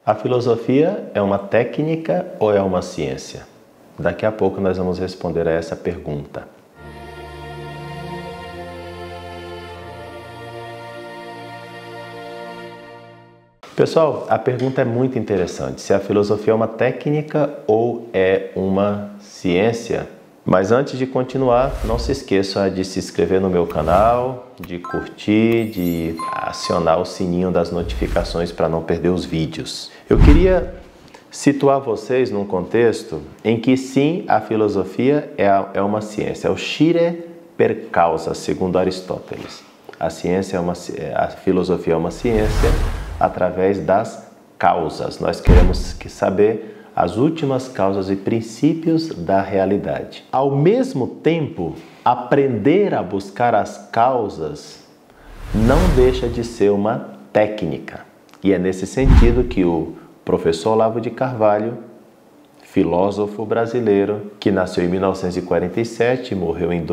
A filosofia é uma técnica ou é uma ciência? Daqui a pouco nós vamos responder a essa pergunta. Pessoal, a pergunta é muito interessante, se a filosofia é uma técnica ou é uma ciência. Mas antes de continuar, não se esqueça de se inscrever no meu canal, de curtir, de acionar o sininho das notificações para não perder os vídeos. Eu queria situar vocês num contexto em que sim, a filosofia é uma ciência, é o scire per causa, segundo Aristóteles. A filosofia é uma ciência através das causas. Nós queremos saber as últimas causas e princípios da realidade. Ao mesmo tempo, aprender a buscar as causas não deixa de ser uma técnica. E é nesse sentido que o professor Olavo de Carvalho, filósofo brasileiro, que nasceu em 1947 e morreu em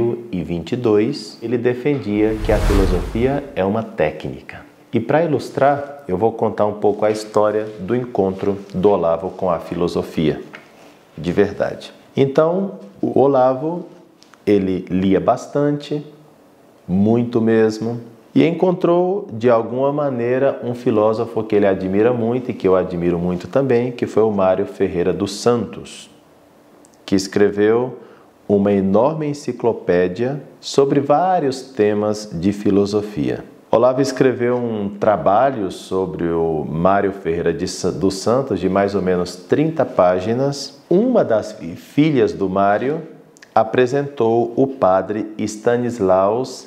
2022, ele defendia que a filosofia é uma técnica. E para ilustrar, eu vou contar um pouco a história do encontro do Olavo com a filosofia, de verdade. Então, o Olavo, ele lia bastante, muito mesmo, e encontrou, de alguma maneira, um filósofo que ele admira muito e que eu admiro muito também, que foi o Mário Ferreira dos Santos, que escreveu uma enorme enciclopédia sobre vários temas de filosofia. Olavo escreveu um trabalho sobre o Mário Ferreira dos Santos, de mais ou menos 30 páginas. Uma das filhas do Mário apresentou o padre Stanislaus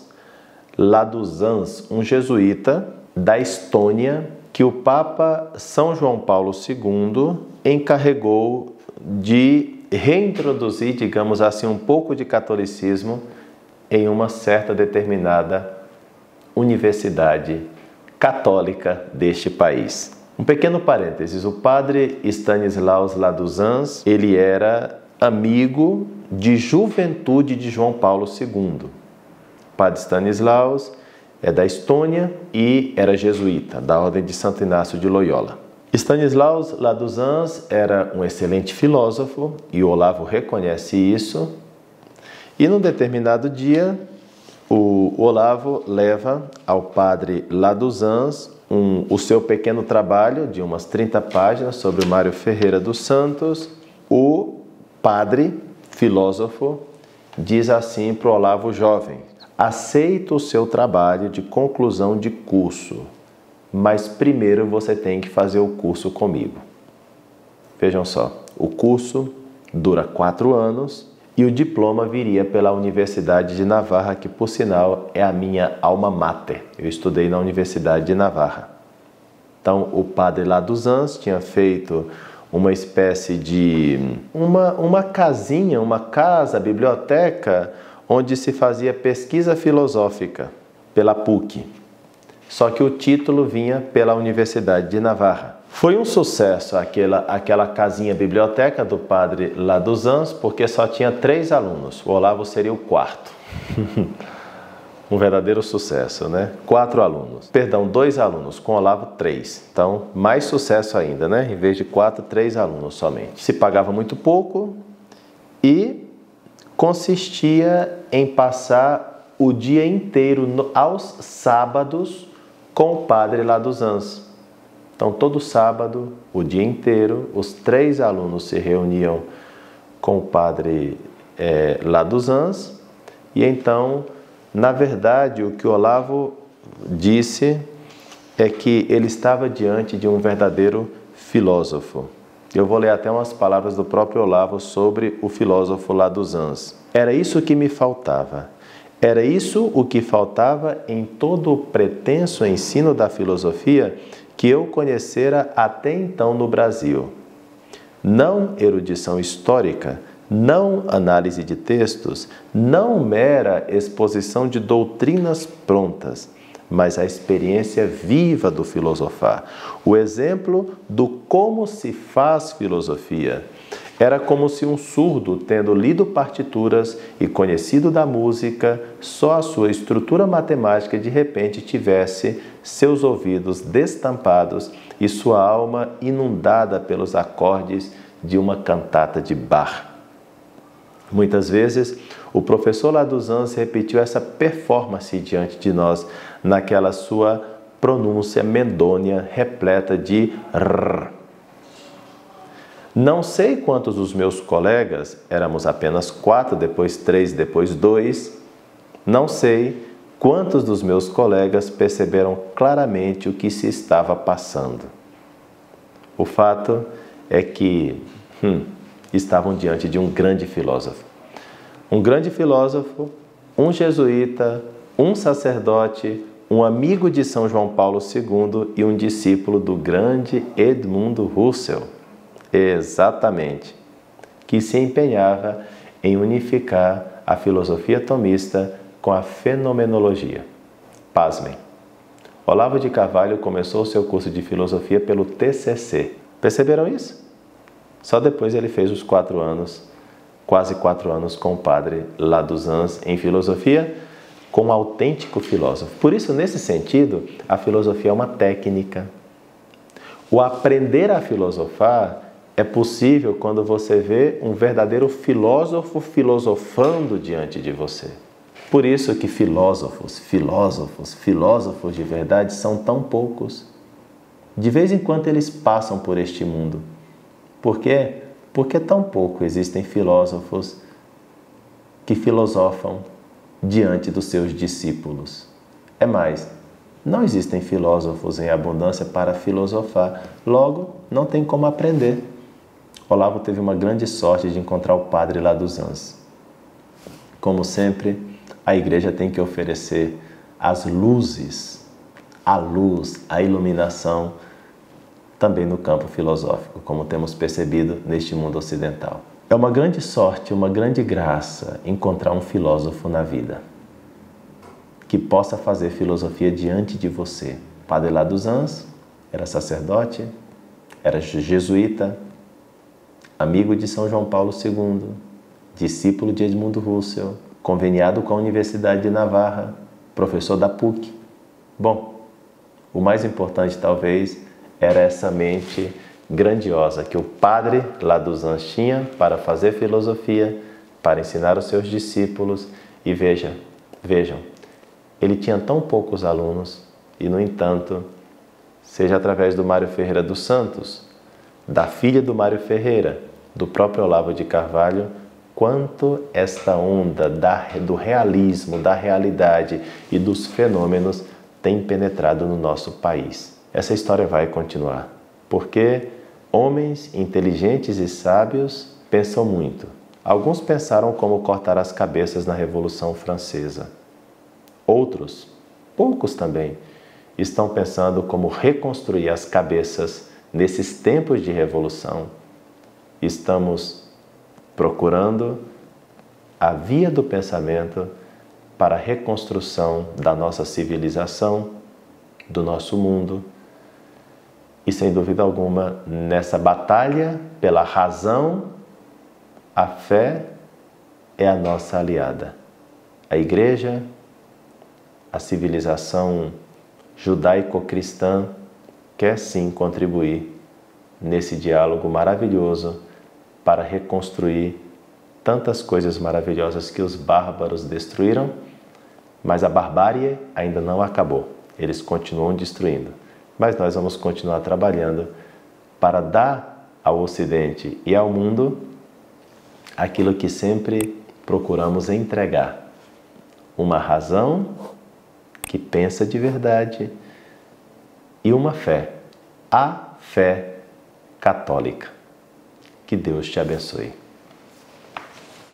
Laduzans, um jesuíta da Estônia, que o Papa São João Paulo II encarregou de reintroduzir, digamos assim, um pouco de catolicismo em uma certa determinada universidade católica deste país. Um pequeno parênteses, o padre Stanislaus Laduzans, ele era amigo de juventude de João Paulo II. O padre Stanislaus é da Estônia e era jesuíta, da Ordem de Santo Inácio de Loyola. Stanislaus Laduzans era um excelente filósofo e o Olavo reconhece isso. E num determinado dia, o Olavo leva ao padre Laduzans o seu pequeno trabalho de umas 30 páginas sobre o Mário Ferreira dos Santos. O padre, filósofo, diz assim para o Olavo jovem: aceito o seu trabalho de conclusão de curso, mas primeiro você tem que fazer o curso comigo. Vejam só, o curso dura 4 anos, e o diploma viria pela Universidade de Navarra, que, por sinal, é a minha alma mater. Eu estudei na Universidade de Navarra. Então, o padre Laduzans tinha feito uma espécie de uma casinha, uma casa, biblioteca, onde se fazia pesquisa filosófica pela PUC. Só que o título vinha pela Universidade de Navarra. Foi um sucesso aquela casinha biblioteca do padre Laduzans, porque só tinha 3 alunos. O Olavo seria o 4º. Um verdadeiro sucesso, né? 4 alunos. Perdão, 2 alunos, com o Olavo 3. Então, mais sucesso ainda, né? Em vez de 4, 3 alunos somente. Se pagava muito pouco e consistia em passar o dia inteiro aos sábados com o padre Laduzans. Então, todo sábado, o dia inteiro, os 3 alunos se reuniam com o padre Laduzans. E então, na verdade, o que o Olavo disse é que ele estava diante de um verdadeiro filósofo. Eu vou ler até umas palavras do próprio Olavo sobre o filósofo Laduzans. Era isso que me faltava. Era isso o que faltava em todo o pretenso ensino da filosofia que eu conhecera até então no Brasil. Não erudição histórica, não análise de textos, não mera exposição de doutrinas prontas, mas a experiência viva do filosofar, o exemplo do como se faz filosofia. Era como se um surdo, tendo lido partituras e conhecido da música, só a sua estrutura matemática de repente tivesse seus ouvidos destampados e sua alma inundada pelos acordes de uma cantata de Bach. Muitas vezes, o professor Laduzans repetiu essa performance diante de nós, naquela sua pronúncia medonha, repleta de R. Não sei quantos dos meus colegas, éramos apenas 4, depois 3, depois 2, não sei quantos dos meus colegas perceberam claramente o que se estava passando. O fato é que estavam diante de um grande filósofo. Um grande filósofo, um jesuíta, um sacerdote, um amigo de São João Paulo II e um discípulo do grande Edmundo Husserl. Exatamente, que se empenhava em unificar a filosofia tomista com a fenomenologia. Pasmem, Olavo de Carvalho começou seu curso de filosofia pelo TCC. Perceberam isso? Só depois ele fez os 4 anos, quase 4 anos com o padre Laduzans em filosofia, com um autêntico filósofo. Por isso, nesse sentido, a filosofia é uma técnica. O aprender a filosofar é possível quando você vê um verdadeiro filósofo filosofando diante de você. Por isso que filósofos de verdade são tão poucos. De vez em quando eles passam por este mundo. Por quê? Porque tão pouco existem filósofos que filosofam diante dos seus discípulos. É mais, não existem filósofos em abundância para filosofar. Logo, não tem como aprender. Olavo teve uma grande sorte de encontrar o padre Laduzans. Como sempre, a igreja tem que oferecer as luzes, a luz, a iluminação, também no campo filosófico, como temos percebido neste mundo ocidental. É uma grande sorte, uma grande graça encontrar um filósofo na vida que possa fazer filosofia diante de você. Padre Laduzans era sacerdote, era jesuíta, amigo de São João Paulo II, discípulo de Edmundo Husserl, conveniado com a Universidade de Navarra, professor da PUC. Bom, o mais importante talvez era essa mente grandiosa que o padre Laduzans tinha para fazer filosofia, para ensinar os seus discípulos. E vejam, ele tinha tão poucos alunos e, no entanto, seja através do Mário Ferreira dos Santos, da filha do Mário Ferreira, do próprio Olavo de Carvalho, quanto esta onda do realismo, da realidade e dos fenômenos tem penetrado no nosso país. Essa história vai continuar, porque homens inteligentes e sábios pensam muito. Alguns pensaram como cortar as cabeças na Revolução Francesa. Outros, poucos também, estão pensando como reconstruir as cabeças nesses tempos de revolução. Estamos procurando a via do pensamento para a reconstrução da nossa civilização, do nosso mundo. E, sem dúvida alguma, nessa batalha pela razão, a fé é a nossa aliada. A Igreja, a civilização judaico-cristã, quer sim contribuir nesse diálogo maravilhoso para reconstruir tantas coisas maravilhosas que os bárbaros destruíram, mas a barbárie ainda não acabou. Eles continuam destruindo. Mas nós vamos continuar trabalhando para dar ao Ocidente e ao mundo aquilo que sempre procuramos entregar. Uma razão que pensa de verdade e uma fé, a fé católica. Que Deus te abençoe.